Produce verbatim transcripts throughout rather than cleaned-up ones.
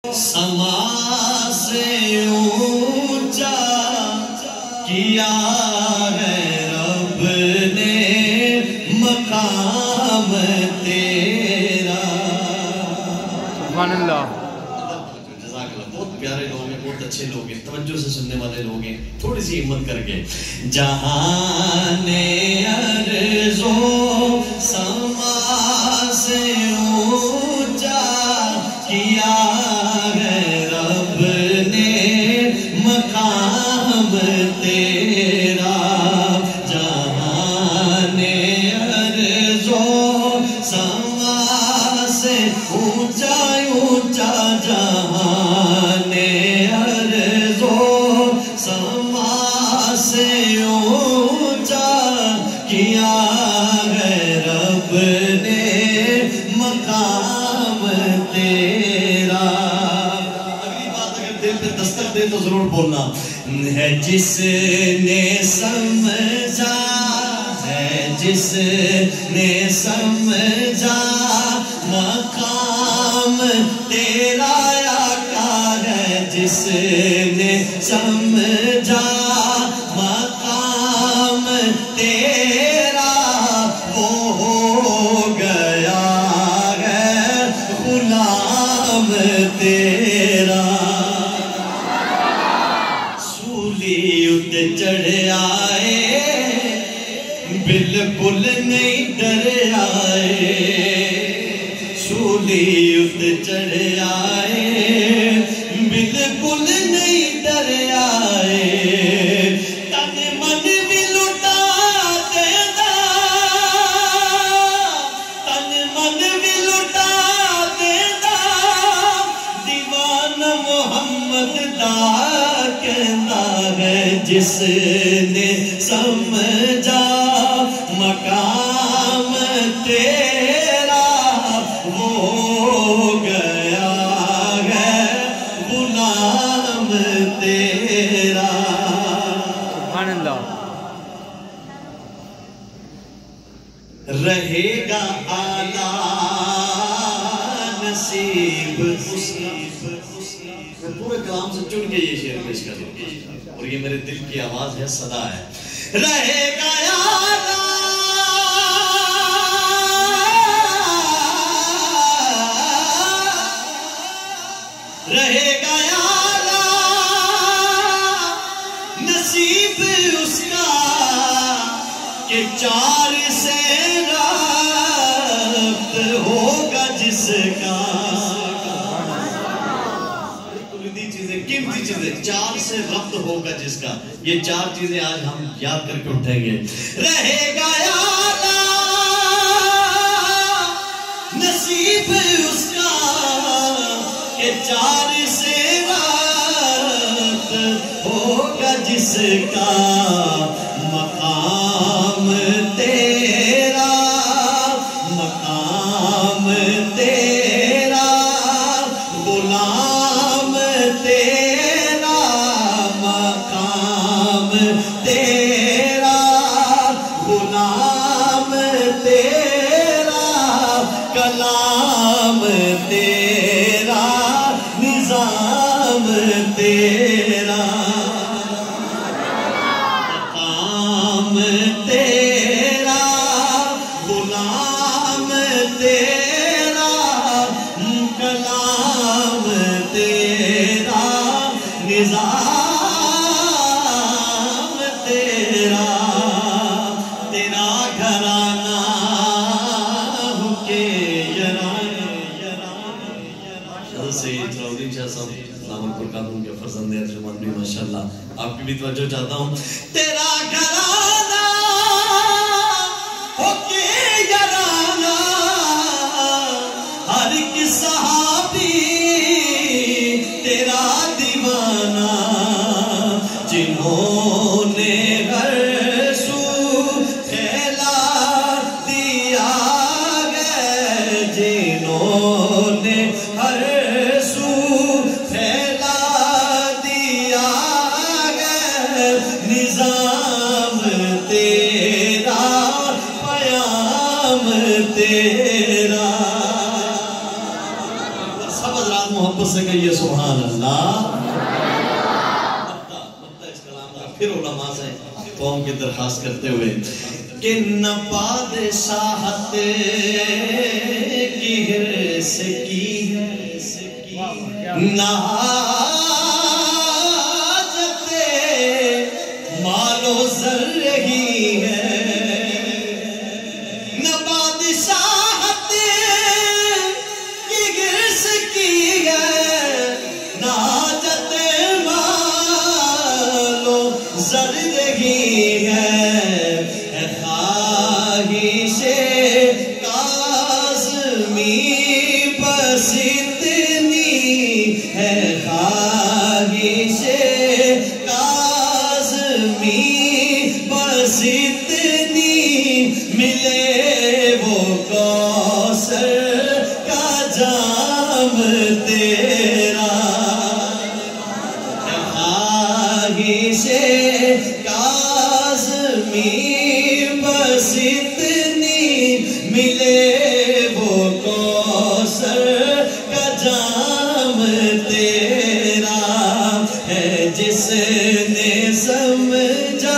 سما سے اونچا کیا ہے رب نے مقام تیرا. سبحان اللہ. جزاک اللہ. بہت پیارے لوگ ہیں, بہت اچھے لوگ ہیں, توجہ سے سننے والے لوگ ہیں, تھوڑی سی ہمت کر کے. جہان ارض و سما سے اونچا کیا ہے رب نے مقام تیرا. جہان ارض و سما سے اونچا اونچا جہان ارض و سما سے اونچا کیا ہے رب نے مقام تیرا. اگلی بات اگر دل پہ دستک دے تو ضرور بولنا ہے. جس نے سمجھا ہے, جس نے سمجھا مقام تیرا آقا ہے, جس نے سمجھا مقام تیرا وہ ہو گیا ہے غلام تیرا. سولی اتے چڑھ آئے بالکل نہیں ڈر آئے, سولی اتے چڑھ آئے بالکل نہیں ڈر آئے. تن من بھی لٹا دینا, تن من بھی لٹا دینا, دیوانہ محمد دا کہتا ہے. جس نے سمجھا مقام تیرا وہ ہو گیا ہے غلام تیرا. سبحان اللہ. رہے گا اعلیٰ نصیب اس کا. پورے کلام سے چن کے یہ شعر پیش کر دوں, اور یہ میرے دل کی آواز ہے, صدا ہے. رہے گا اعلیٰ رہے گا اعلیٰ نصیب اس کا کہ چار سے رابط ہوگا جس کا. چیزیں قیمتی چیزیں, چار سے ربط ہوگا جس کا. یہ چار چیزیں آج ہم یاد کر کے اٹھیں گے. رہے گا اعلیٰ نصیب اس کا کہ چار سے ربط ہوگا جس کا. مقام تیرا مقام تیرا غلام تیرا. مقام تیرا غلام تیرا. کلام تیرا نظام تیرا. مقام تیرا غلام تیرا. کلام تیرا نظام تیرا. تیرا گھرانہ ہو کے سید راؤدین شاہ صاحب نام القرآن کے فرزند ارجمند بھی ماشاءاللہ, آپ کی بھی توجہ چاہتا ہوں. تیرا گھرانہ ہو کے یارانہ ہر ایک صحابی تیرا دیوانہ. جنہوں نے ہر سو پھیلا دیا ہے, جنہوں نے ہر سو پھیلا دیا ہے. نظام تیرا پیام سبحان اللہ. اس کلام کا پھر علماء سے قوم کی درخواست کرتے ہوئے کہ نہ بادشاہت کی حرص کی نہ حاجت مال و زر رہی ہے نہ بادشاہت کی حرص کی ہے نہ حاجت مال و زر رہی ہے خواہش کاظمی بس اتنی ہے خواہش کاظمی بس اتنی ملے وہ کوثر کا جام تیرا خواہش کاظمی بس اتنی ملے وہ کوثر کا جام تیرا ہے جس نے سمجھا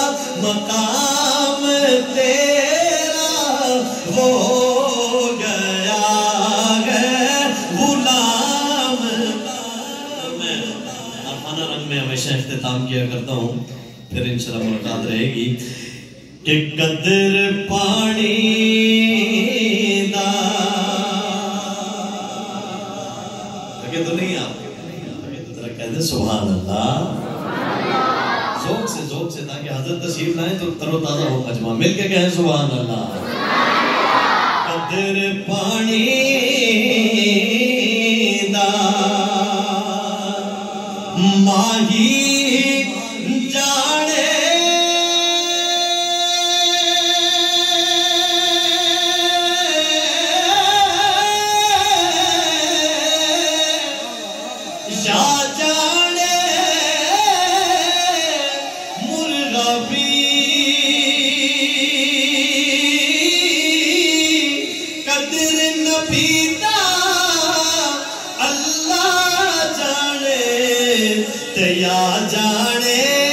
مقام تیرا وہ ہو گیا ہے غلام. میں عرفانہ رنگ میں ہمیشہ اختتام کیا کرتا ہوں پھر انشاءاللہ ملاقات رہے گی کہ قدر پانی دا لگے تو نہیں آپ ذرا کہہ دیں سبحان اللہ ذوق سے ذوق سے تاکہ حضرت تشریف لائیں تو تر و تازہ ہو مجمع مل کے کہیں سبحان اللہ. قدر پانی دا ماہی جانے یا جانے مرغا بھی قدر نبی دا اللہ جانے تے یا جانے